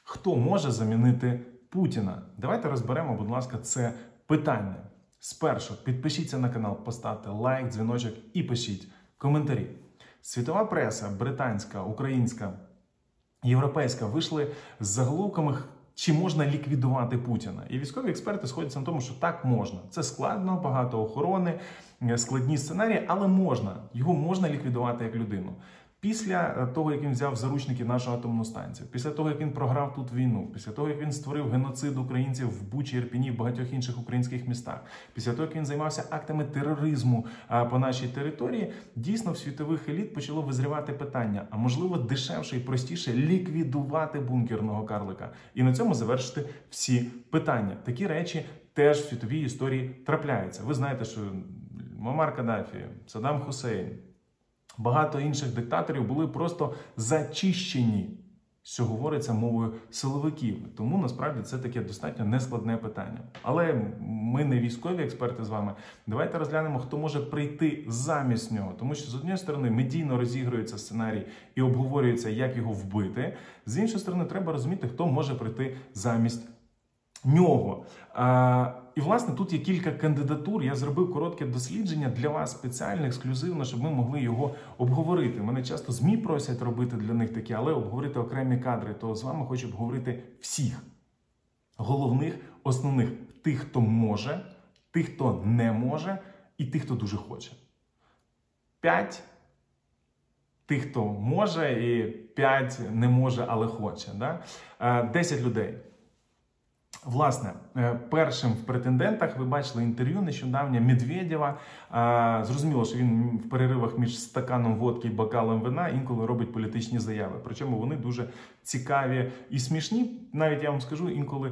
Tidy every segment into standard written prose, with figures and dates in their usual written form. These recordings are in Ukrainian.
Хто може замінити Путіна? Давайте розберемо, будь ласка, це питання. Спершу підпишіться на канал, поставте лайк, дзвіночок і пишіть коментарі. Світова преса, британська, українська, європейська вийшли з заголовками, чи можна ліквідувати Путіна. І військові експерти сходяться на тому, що так можна. Це складно, багато охорони, складні сценарії, але можна. Його можна ліквідувати як людину. Після того, як він взяв в заручники нашу атомну станцію, після того, як він програв тут війну, після того, як він створив геноцид українців в Бучі, Ірпіні, в багатьох інших українських містах, після того, як він займався актами тероризму по нашій території, дійсно в світових еліт почало визрівати питання, а можливо дешевше і простіше ліквідувати бункерного карлика і на цьому завершити всі питання. Такі речі теж в світовій історії трапляються. Ви знаєте, що Муаммар Каддафі, Саддам Хусейн, багато інших диктаторів були просто зачищені, що говориться мовою силовиків. Тому, насправді, це таке достатньо нескладне питання. Але ми не військові експерти з вами. Давайте розглянемо, хто може прийти замість нього. Тому що, з однієї сторони, медійно розігрується сценарій і обговорюється, як його вбити. З іншої сторони, треба розуміти, хто може прийти замість нього. І, власне, тут є кілька кандидатур. Я зробив коротке дослідження для вас спеціально, ексклюзивно, щоб ми могли його обговорити. Мене часто ЗМІ просять робити для них такі, але обговорити окремі кадри. То з вами хочу обговорити всіх головних, основних. Тих, хто може, тих, хто не може, і тих, хто дуже хоче. 5 тих, хто може, і 5 не може, але хоче. Да? 10 людей. Власне, першим в претендентах ви бачили інтерв'ю нещодавнє Медведєва. Зрозуміло, що він в переривах між стаканом водки і бокалом вина інколи робить політичні заяви. Причому вони дуже цікаві і смішні. Навіть я вам скажу, інколи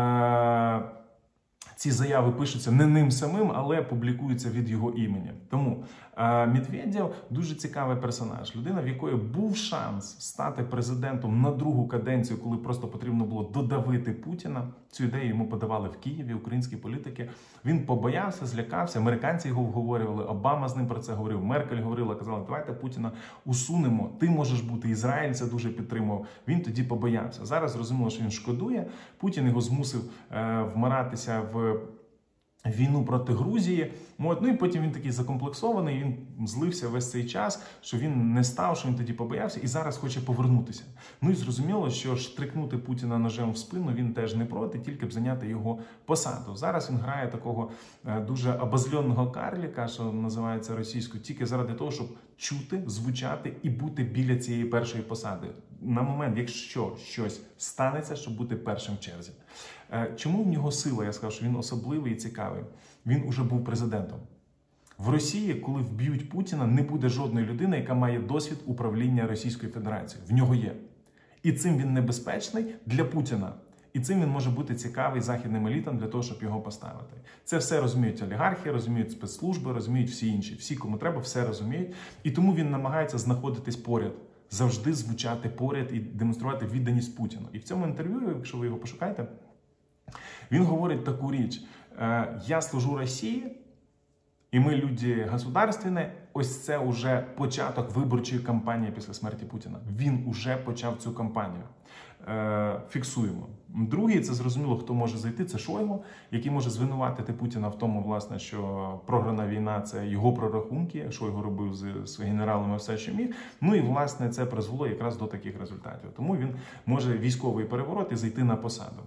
ці заяви пишуться не ним самим, але публікуються від його імені. Тому Медведєв дуже цікавий персонаж. Людина, в якої був шанс стати президентом на другу каденцію, коли просто потрібно було додавити Путіна. Цю ідею йому подавали в Києві українські політики. Він побоявся, злякався. Американці його вговорювали, Обама з ним про це говорив, Меркель говорила, казала, давайте Путіна усунемо, ти можеш бути. Ізраїль це дуже підтримував. Він тоді побоявся. Зараз зрозуміло, що він шкодує. Путін його змусив вмиратися в війну проти Грузії. Ну і потім він такий закомплексований, він злився весь цей час, що він не став, що він тоді побоявся і зараз хоче повернутися. Ну і зрозуміло, що штрикнути Путіна ножем в спину він теж не проти, тільки б зайняти його посаду. Зараз він грає такого дуже обозльоного карліка, що називається російською, тільки заради того, щоб чути, звучати і бути біля цієї першої посади. На момент, якщо щось станеться, щоб бути першим в черзі. Чому в нього сила? Я сказав, що він особливий і цікавий. Він уже був президентом. В Росії, коли вб'ють Путіна, не буде жодної людини, яка має досвід управління Російською Федерацією. В нього є. І цим він небезпечний для Путіна. І цим він може бути цікавий західним елітам для того, щоб його поставити. Це все розуміють олігархи, розуміють спецслужби, розуміють всі інші. Всі, кому треба, все розуміють. І тому він намагається знаходитись поряд. Завжди звучати поряд і демонструвати відданість Путіну. І в цьому інтерв'ю, якщо ви його пошукаєте, він говорить таку річ. Я служу Росії, і ми люди государственні. Ось це вже початок виборчої кампанії після смерті Путіна. Він уже почав цю кампанію. Фіксуємо. Другий, це зрозуміло, хто може зайти, це Шойгу, який може звинуватити Путіна в тому, власне, що програна війна – це його прорахунки. Шойгу робив з генералами все, що міг. Ну і, власне, це призвело якраз до таких результатів. Тому він може військовий переворот і зайти на посаду.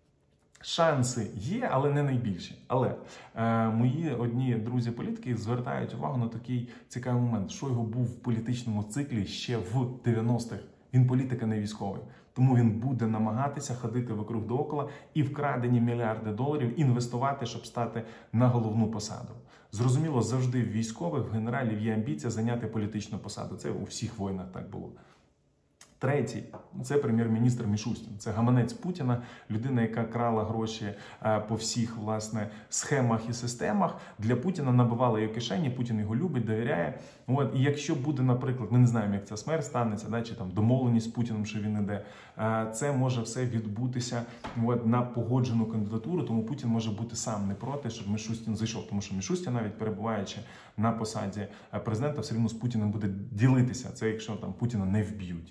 Шанси є, але не найбільші. Але мої одні друзі-політики звертають увагу на такий цікавий момент. Шойгу був в політичному циклі ще в 90-х. Він політик, а не військовий. Тому він буде намагатися ходити вокруг доокола і вкрадені мільярди доларів інвестувати, щоб стати на головну посаду. Зрозуміло, завжди в військових, в генералів є амбіція зайняти політичну посаду. Це у всіх воїнах так було. Третій – це прем'єр-міністр Мішустін. Це гаманець Путіна, людина, яка крала гроші по всіх, власне, схемах і системах. Для Путіна набивала її кишені, Путін його любить, довіряє. І якщо буде, наприклад, ми не знаємо, як ця смерть станеться, чи там домовленість з Путіним, що він іде, це може все відбутися на погоджену кандидатуру, тому Путін може бути сам не проти, щоб Мішустін зайшов. Тому що Мішустін, навіть перебуваючи на посаді президента, все рівно з Путіним буде ділитися. Це якщо там Путіна не вб'ють. Якщо вб'ють,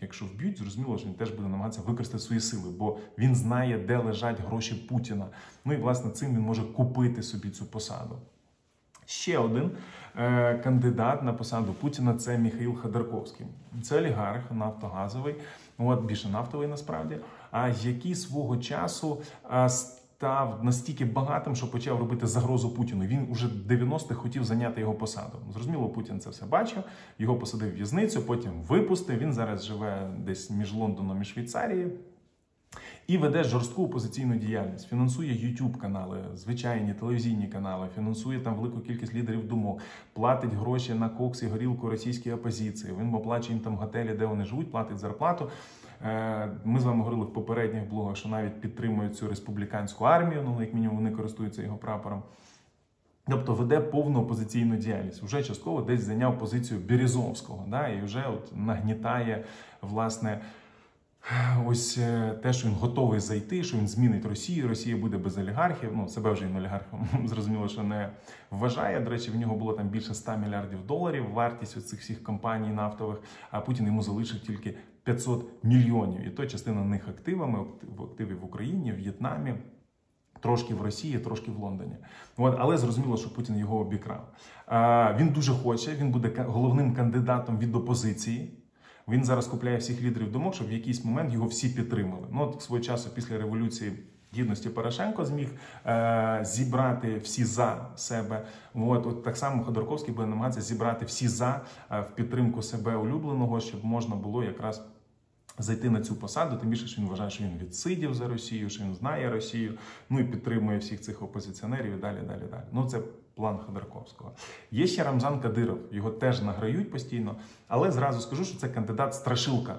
вб'ють, зрозуміло, що він теж буде намагатися використати свої сили, бо він знає, де лежать гроші Путіна. Ну і, власне, цим він може купити собі цю посаду. Ще один кандидат на посаду Путіна – це Міхаїл Ходорковський. Це олігарх нафтогазовий, більше нафтовий насправді, який свого часу став настільки багатим, що почав робити загрозу Путіну. Він уже в 90-х хотів зайняти його посаду. Зрозуміло, Путін це все бачив, його посадив в в'язницю, потім випустив. Він зараз живе десь між Лондоном і Швейцарією. І веде жорстку опозиційну діяльність, фінансує YouTube-канали, звичайні телевізійні канали, фінансує там велику кількість лідерів думок, платить гроші на кокс і горілку російській опозиції, він оплачує їм там готелі, де вони живуть, платить зарплату. Ми з вами говорили в попередніх блогах, що навіть підтримують цю республіканську армію, як мінімум вони користуються його прапором. Тобто веде повну опозиційну діяльність. Вже частково десь зайняв позицію Березовського, і вже нагнітає, власне, ось те, що він готовий зайти, що він змінить Росію, Росія буде без олігархів. Себе вже він олігархом, зрозуміло, що не вважає. До речі, в нього було там більше 100 мільярдів доларів вартість оцих всіх компаній нафтових, а Путін йому залишив тільки 500 мільйонів. І то частина них активами, активів в Україні, в В'єтнамі, трошки в Росії, трошки в Лондоні. Але зрозуміло, що Путін його обікрав. Він дуже хоче, він буде головним кандидатом від опозиції. Він зараз купляє всіх лідерів думок, щоб в якийсь момент його всі підтримали. Свого часу після Революції Гідності Порошенко зміг зібрати всі за себе. Так само Ходорковський буде намагатися зібрати всі за в підтримку себе улюбленого, щоб можна було якраз зайти на цю посаду, тим більше, що він вважає, що він відсидів за Росію, що він знає Росію, і підтримує всіх цих опозиціонерів і далі. Це план Ходорковського. Є ще Рамзан Кадиров, його теж награють постійно, але зразу скажу, що це кандидат-страшилка.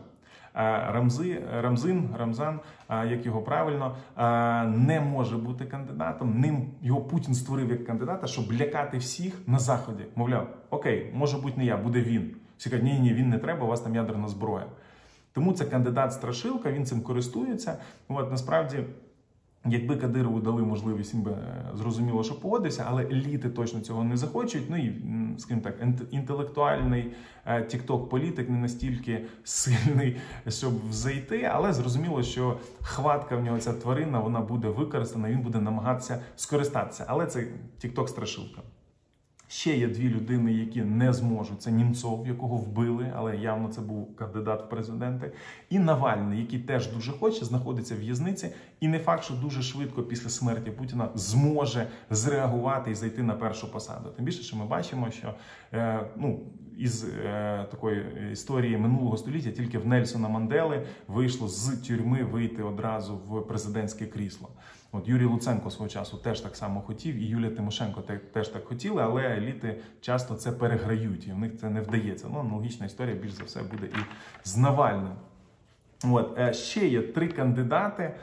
Рамзан, як його правильно, не може бути кандидатом. Його Путін створив як кандидата, щоб лякати всіх на Заході. Мовляв, окей, може бути не я, буде він. Всі кажуть, ні, він не треба, у вас там ядерна зброя. Тому це кандидат-страшилка, він цим користується. Насправді, якби Кадирову дали можливість, він би зрозуміло, що погодився, але еліти точно цього не захочуть. Скажімо так, інтелектуальний тікток-політик не настільки сильний, щоб взайти, але зрозуміло, що хватка в нього, ця тварина, вона буде використана, він буде намагатися скористатися. Але це тікток-страшилка. Ще є дві людини, які не зможуть. Це Німцов, якого вбили, але явно це був кандидат в президенти. І Навальний, який теж дуже хоче, знаходиться в в'язниці. І не факт, що дуже швидко після смерті Путіна зможе зреагувати і зайти на першу посаду. Тим більше, що ми бачимо, що із такої історії минулого століття тільки в Нельсона Мандели вийшло з тюрми вийти одразу в президентське крісло. Юрій Луценко свого часу теж так само хотів, і Юлія Тимошенко теж так хотіли, але еліти часто це переграють, і в них це не вдається. Аналогічна історія, більш за все, буде і з Навальним. Ще є 3 кандидати,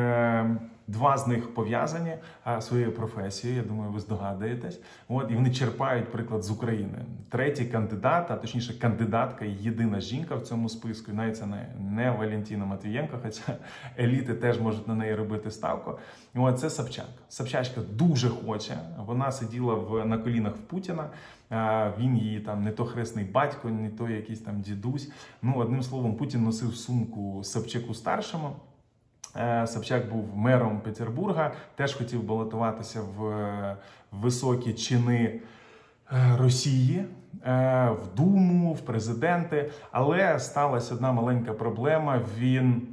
2 з них пов'язані своєю професією, я думаю, ви здогадуєтесь. І вони черпають приклад з України. Третій кандидат, а точніше кандидатка і єдина жінка в цьому списку, навіть це не Валентина Матвієнко, хоча еліти теж можуть на неї робити ставку. Це Собчак. Собчачка дуже хоче, вона сиділа на колінах в Путіна, він її там не то хресний батько, не то якийсь там дідусь. Одним словом, Путін носив сумку Собчаку-старшому. Собчак був мером Петербурга, теж хотів балотуватися в високі чини Росії, в Думу, в президенти, але сталася одна маленька проблема. Він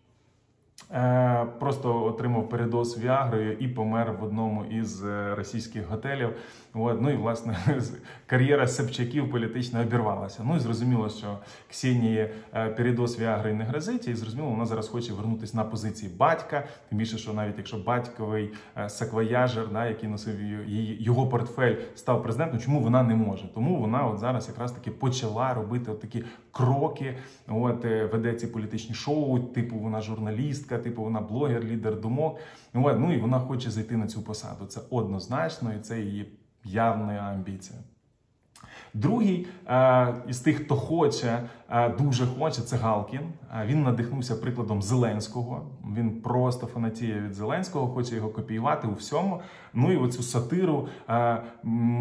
просто отримав передоз Віагрою і помер в одному із російських готелів. І, власне, кар'єра Собчаків політично обірвалася. І зрозуміло, що Ксенії передоз Віагрою не грозить, і зрозуміло, вона зараз хоче вернутися на позиції батька. Тим більше, що навіть якщо батьковий саквояжер, який носив його портфель, став президентом, чому вона не може? Тому вона зараз якраз таки почала робити такі кроки, веде ці політичні шоу, типу вона журналістка, типу вона блогер, лідер думок. І вона хоче зайти на цю посаду. Це однозначно, і це її явна амбіція. Другий із тих, хто хоче, дуже хоче, це Галкін. Він надихнувся прикладом Зеленського. Він просто фанатіє від Зеленського, хоче його копіювати у всьому. І оцю сатиру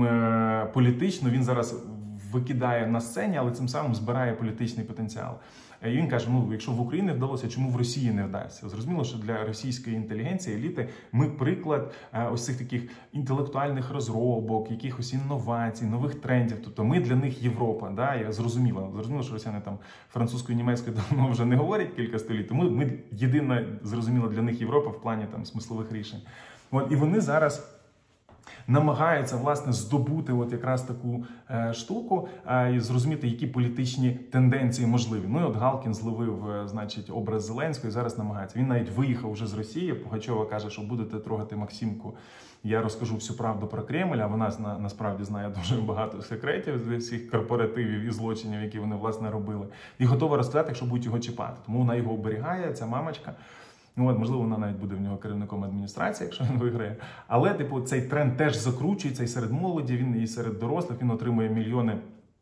політичну він зараз викидає на сцені, але цим самим збирає політичний потенціал. І він каже: ну, якщо в Україні вдалося, чому в Росії не вдасться? Зрозуміло, що для російської інтелігенції, еліти, ми приклад ось цих таких інтелектуальних розробок, якихось інновацій, нових трендів. Тобто ми для них Європа. Да? Я зрозуміло, що росіяни там французькою, німецькою давно вже не говорять кілька століть, тому ми єдина, зрозуміло, для них Європа в плані там смислових рішень. От, і вони зараз намагаються, власне, здобути от якраз таку штуку і зрозуміти, які політичні тенденції можливі. Ну і от Галкін зловив, значить, образ Зеленського і зараз намагається. Він навіть виїхав вже з Росії. Пугачова каже, що будете трогати Максимку, я розкажу всю правду про Кремль, а вона насправді знає дуже багато секретів з всіх корпоративів і злочинів, які вони, власне, робили. І готова розказати, якщо будуть його чіпати. Тому вона його оберігає, ця мамочка. Ну, от, можливо, вона навіть буде в нього керівником адміністрації, якщо він виграє. Але, типу, цей тренд теж закручується і серед молоді, він і серед дорослих, він отримує мільйони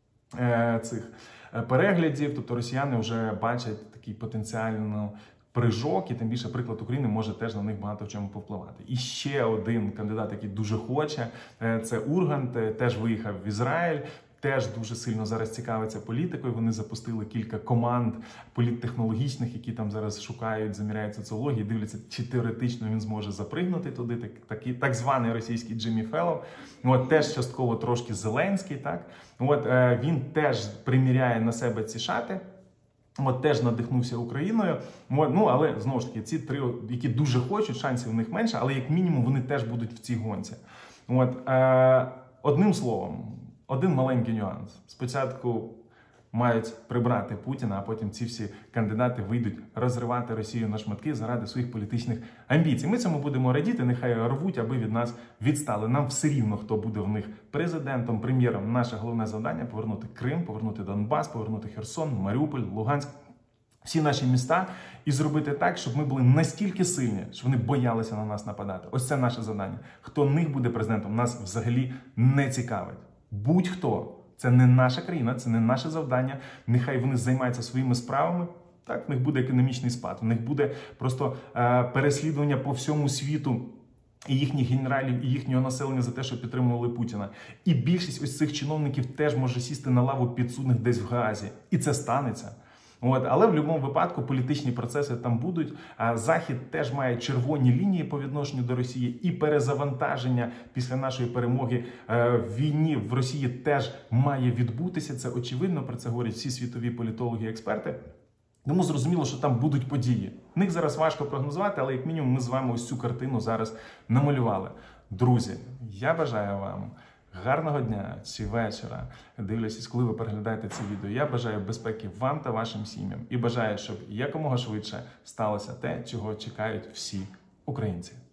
цих переглядів. Тобто росіяни вже бачать такий потенціальний прижок, і тим більше приклад України може теж на них багато в чому повпливати. І ще один кандидат, який дуже хоче, це Ургант, теж виїхав в Ізраїль. Теж дуже сильно зараз цікавиться політикою. Вони запустили кілька команд політтехнологічних, які там зараз шукають, заміряють соціології, дивляться, чи теоретично він зможе запригнути туди. Такий так званий російський Джиммі Феллоу. От теж частково трошки Зеленський, так. От він теж приміряє на себе ці шати. От теж надихнувся Україною. От, ну, але знову ж таки, ці три, які дуже хочуть, шансів у них менше, але як мінімум вони теж будуть в цій гонці. От одним словом. Один маленький нюанс. Спочатку мають прибрати Путіна, а потім ці всі кандидати вийдуть розривати Росію на шматки заради своїх політичних амбіцій. Ми цьому будемо радіти, нехай рвуть, аби від нас відстали. Нам все рівно, хто буде в них президентом, прем'єром. Наше головне завдання – повернути Крим, повернути Донбас, повернути Херсон, Маріуполь, Луганськ. Всі наші міста і зробити так, щоб ми були настільки сильні, що вони боялися на нас нападати. Ось це наше завдання. Хто в них буде президентом, нас взагалі не цікавить. Будь-хто. Це не наша країна, це не наше завдання. Нехай вони займаються своїми справами. Так, в них буде економічний спад, в них буде просто переслідування по всьому світу і їхніх генералів, і їхнього населення за те, що підтримували Путіна. І більшість ось цих чиновників теж може сісти на лаву підсудних десь в Гаазі. І це станеться. От, але в будь-якому випадку політичні процеси там будуть. Захід теж має червоні лінії по відношенню до Росії, і перезавантаження після нашої перемоги в війні в Росії теж має відбутися. Це очевидно, про це говорять всі світові політологи і експерти. Тому зрозуміло, що там будуть події. Них зараз важко прогнозувати, але як мінімум ми з вами ось цю картину зараз намалювали. Друзі, я бажаю вам гарного дня чи вечора, дивлячись, коли ви переглядаєте це відео. Я бажаю безпеки вам та вашим сім'ям. І бажаю, щоб якомога швидше сталося те, чого чекають всі українці.